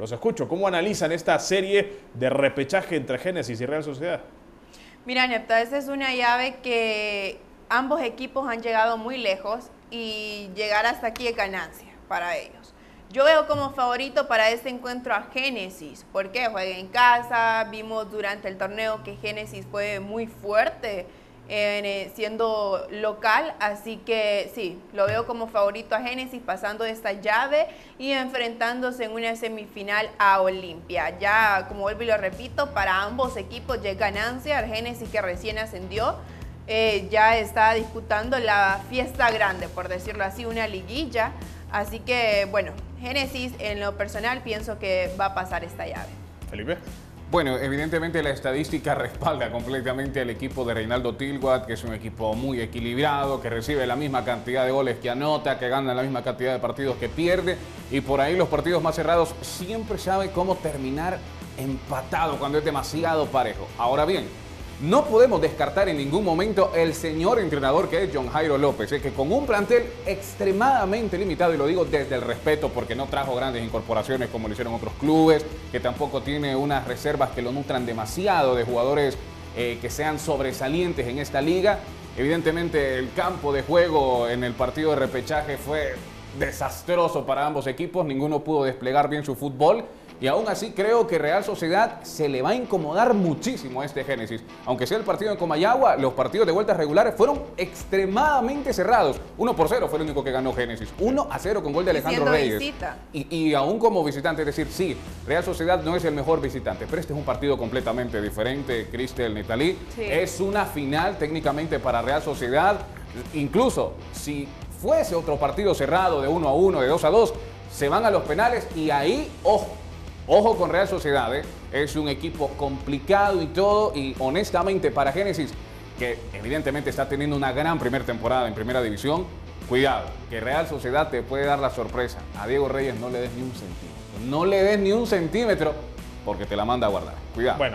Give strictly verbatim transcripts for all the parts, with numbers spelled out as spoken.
Los escucho. ¿Cómo analizan esta serie de repechaje entre Génesis y Real Sociedad? Mira, Nepta, esta es una llave que ambos equipos han llegado muy lejos y llegar hasta aquí es ganancia para ellos. Yo veo como favorito para este encuentro a Génesis, porque juega en casa, vimos durante el torneo que Génesis fue muy fuerte en, eh, siendo local, así que sí, lo veo como favorito a Génesis pasando esta llave y enfrentándose en una semifinal a Olimpia. Ya, como vuelvo y lo repito, para ambos equipos ya es ganancia. El Génesis, que recién ascendió, eh, ya está disputando la fiesta grande, por decirlo así, una liguilla. Así que, bueno, Génesis en lo personal pienso que va a pasar esta llave. Felipe. Bueno, evidentemente la estadística respalda completamente al equipo de Reinaldo Tilguat, que es un equipo muy equilibrado, que recibe la misma cantidad de goles que anota, que gana la misma cantidad de partidos que pierde, y por ahí los partidos más cerrados siempre sabe cómo terminar empatado cuando es demasiado parejo. Ahora bien, no podemos descartar en ningún momento el señor entrenador que es John Jairo López, eh, que con un plantel extremadamente limitado, y lo digo desde el respeto porque no trajo grandes incorporaciones como lo hicieron otros clubes, que tampoco tiene unas reservas que lo nutran demasiado de jugadores eh, que sean sobresalientes en esta liga. Evidentemente el campo de juego en el partido de repechaje fue desastroso para ambos equipos, ninguno pudo desplegar bien su fútbol. Y aún así creo que Real Sociedad se le va a incomodar muchísimo a este Génesis. Aunque sea el partido en Comayagua, los partidos de vueltas regulares fueron extremadamente cerrados. uno por cero fue el único que ganó Génesis. uno a cero con gol de Alejandro Reyes. Visita. Y, y aún como visitante, es decir, sí, Real Sociedad no es el mejor visitante, pero este es un partido completamente diferente, Cristel, Netalí. Sí. Es una final técnicamente para Real Sociedad. Incluso si fuese otro partido cerrado de uno a uno, de dos a dos, se van a los penales y ahí, ojo. Ojo con Real Sociedad, ¿eh? Es un equipo complicado y todo, y honestamente para Génesis, que evidentemente está teniendo una gran primera temporada en Primera División, cuidado, que Real Sociedad te puede dar la sorpresa. A Diego Reyes no le des ni un centímetro, no le des ni un centímetro, porque te la manda a guardar. Cuidado. Bueno,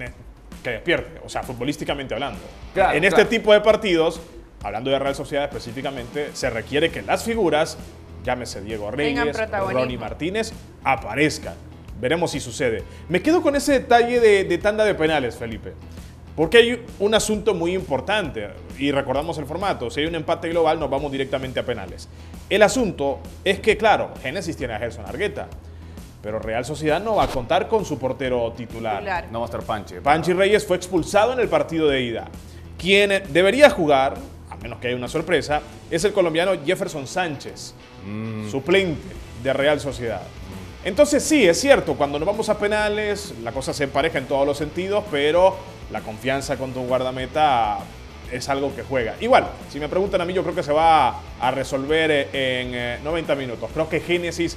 que despierte, o sea, futbolísticamente hablando. Claro, en este claro. tipo de partidos, hablando de Real Sociedad específicamente, se requiere que las figuras, llámese Diego Reyes, Ronnie Martínez, aparezcan. Veremos si sucede. Me quedo con ese detalle de, de tanda de penales, Felipe. Porque hay un asunto muy importante. Y recordamos el formato. Si hay un empate global, nos vamos directamente a penales. El asunto es que, claro, Génesis tiene a Gerson Argueta. Pero Real Sociedad no va a contar con su portero titular. titular. No va a estar Panchi. Panchi Reyes fue expulsado en el partido de ida. Quien debería jugar, a menos que haya una sorpresa, es el colombiano Jefferson Sánchez, mm. suplente de Real Sociedad. Entonces sí, es cierto, cuando nos vamos a penales, la cosa se empareja en todos los sentidos, pero la confianza con tu guardameta es algo que juega. Igual, si me preguntan a mí, yo creo que se va a resolver en noventa minutos. Creo que Génesis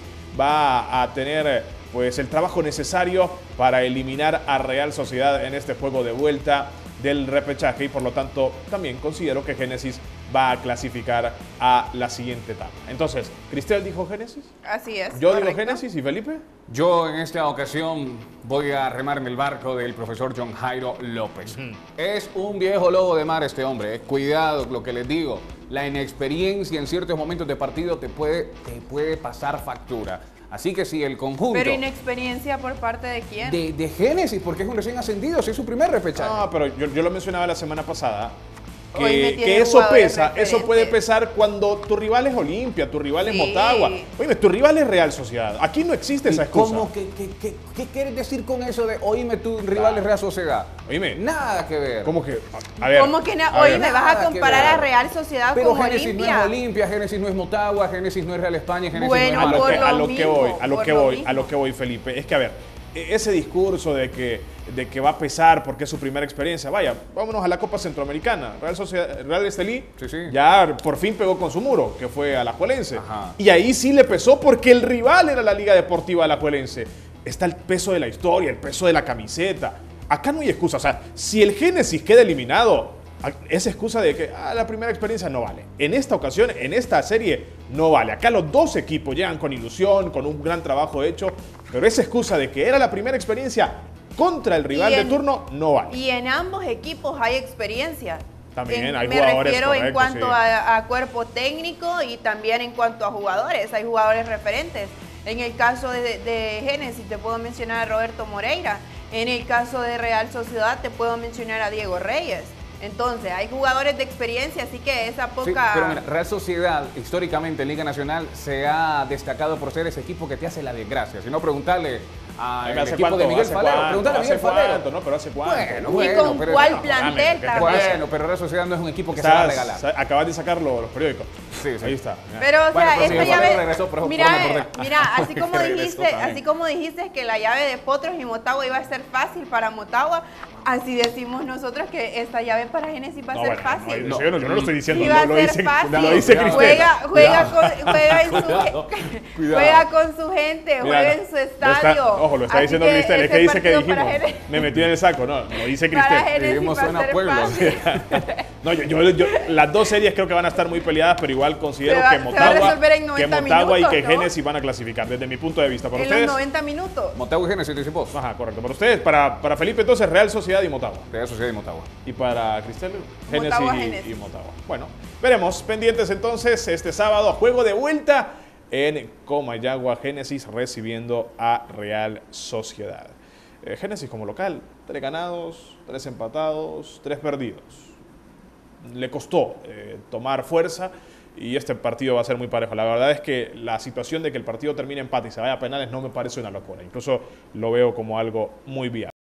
va a tener pues el trabajo necesario para eliminar a Real Sociedad en este juego de vuelta del repechaje, y por lo tanto también considero que Génesis va a clasificar a la siguiente etapa. Entonces, ¿Cristel dijo Génesis? Así es. ¿Yo correcto. digo Génesis y Felipe? Yo en esta ocasión voy a remar en el barco del profesor John Jairo López. Uh-huh. Es un viejo lobo de mar este hombre. Eh. Cuidado, lo que les digo. La inexperiencia en ciertos momentos de partido te puede, te puede pasar factura. Así que si el conjunto... ¿Pero inexperiencia por parte de quién? De, de Génesis, porque es un recién ascendido, si es su primer repechaje. No, pero yo, yo lo mencionaba la semana pasada, que, que eso pesa, eso puede pesar cuando tu rival es Olimpia, tu rival sí. es Motagua. Oye, tu rival es Real Sociedad. Aquí no existe esa excusa. ¿Cómo? ¿Qué, qué, qué, qué quieres decir con eso de oíme, tu rival es Real Sociedad? Oíme. Nada que ver. ¿Cómo que? A ver. ¿Cómo que na oye, me vas a comparar a Real Sociedad pero con Génesis Olimpia? No es Olimpia, Génesis no es Motagua, Génesis no es Real España, Génesis bueno, no es por a lo mismo, que voy, a lo que voy, lo a lo que voy, Felipe. Es que, a ver, ese discurso de que, de que va a pesar porque es su primera experiencia, vaya, vámonos a la Copa Centroamericana. Real Sociedad, Real Estelí sí, sí. ya por fin pegó con su muro, que fue Alajuelense. Ajá. Y ahí sí le pesó porque el rival era la Liga Deportiva Alajuelense. Está el peso de la historia, el peso de la camiseta. Acá no hay excusa. O sea, si el Génesis queda eliminado, esa excusa de que ah, la primera experiencia no vale. En esta ocasión, en esta serie, no vale. Acá los dos equipos llegan con ilusión, con un gran trabajo hecho, pero esa excusa de que era la primera experiencia contra el rival en, de turno no vale. Y en ambos equipos hay experiencia. También en, hay me jugadores refiero correcto, en cuanto sí. a, a cuerpo técnico y también en cuanto a jugadores. Hay jugadores referentes. En el caso de, de Génesis te puedo mencionar a Roberto Moreira. En el caso de Real Sociedad te puedo mencionar a Diego Reyes. Entonces, hay jugadores de experiencia, así que esa poca... Sí, pero mira, Real Sociedad, históricamente en Liga Nacional, se ha destacado por ser ese equipo que te hace la desgracia. Si no, preguntarle al equipo cuánto, de Miguel hace Falero. cuánto, Preguntarle a hace Miguel Falero. cuánto, ¿no? Pero hace cuánto. Bueno, ¿Y bueno, con pero- cuál no, plantel realmente, también? Bueno, pero Real Sociedad no es un equipo que se Estás- va a regalar. sa- Acabas de sacarlo los periódicos. Sí, sí. Ahí está. Pero, o Bueno, sea, pero esta Miguel Falero llave... regresó, pero mira, por donde- mira, así como Que regresó dijiste, también. así como dijiste que la llave de Potros y Motagua iba a ser fácil para Motagua, así decimos nosotros que esta llave para Génesis va a No, ser bueno, fácil. no, yo, no, yo no lo estoy diciendo, Iba a lo, lo ser dice, fácil. lo dice Cuidado, Cristela. Juega, juega, Cuidado. con, juega, en su, Cuidado, cuidado. juega con su gente, Mira, juega en su lo está- estadio. ojo, lo está Así diciendo Cristel, es ese que dice que partido para dijimos, Génesis- me metí en el saco, no, lo dice Para Cristel. Génesis Vivimos va a zona ser pueblo. fácil. No, yo, yo, yo- las dos series creo que van a estar muy peleadas, pero igual considero Se va- que se va a Motagua, resolver en que noventa Motagua y que minutos, ¿no? Génesis van a clasificar, desde mi punto de vista. Para En ustedes, los noventa minutos. Motagua y Génesis, dicen vos. ajá, correcto. Para ustedes, para, para Felipe, entonces Real Sociedad y Motagua. Real Sociedad y Motagua. Y para Cristel, Génesis Motagua, y, Génesis. y Motagua. Bueno, veremos. Pendientes entonces este sábado, juego de vuelta en Comayagua, Génesis recibiendo a Real Sociedad. Eh, Génesis como local, tres ganados, tres empatados, tres perdidos. Le costó eh, tomar fuerza y este partido va a ser muy parejo. La verdad es que la situación de que el partido termine empate y se vaya a penales no me parece una locura. Incluso lo veo como algo muy viable.